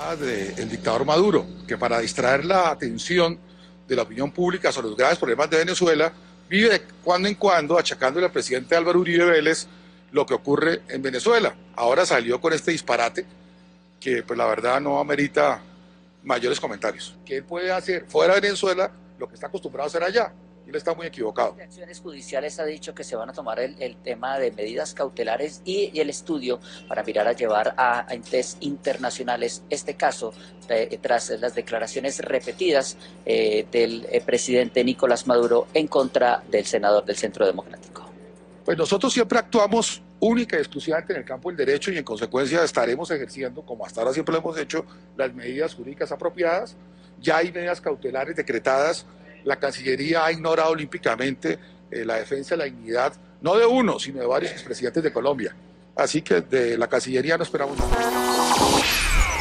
tema del dictador Maduro, que para distraer la atención de la opinión pública sobre los graves problemas de Venezuela, vive de cuando en cuando achacándole al presidente Álvaro Uribe Vélez lo que ocurre en Venezuela. Ahora salió con este disparate que pues la verdad no amerita mayores comentarios. Que él puede hacer fuera de Venezuela lo que está acostumbrado a hacer allá. Él está muy equivocado. De Acciones Judiciales ha dicho que se van a tomar el tema de medidas cautelares y el estudio para mirar a llevar a entes internacionales este caso tras las declaraciones repetidas del presidente Nicolás Maduro en contra del senador del Centro Democrático. Pues nosotros siempre actuamos única y exclusivamente en el campo del derecho y en consecuencia estaremos ejerciendo, como hasta ahora siempre lo hemos hecho, las medidas jurídicas apropiadas. Ya hay medidas cautelares decretadas. La Cancillería ha ignorado olímpicamente la defensa de la dignidad, no de uno, sino de varios expresidentes de Colombia. Así que de la Cancillería no esperamos nada.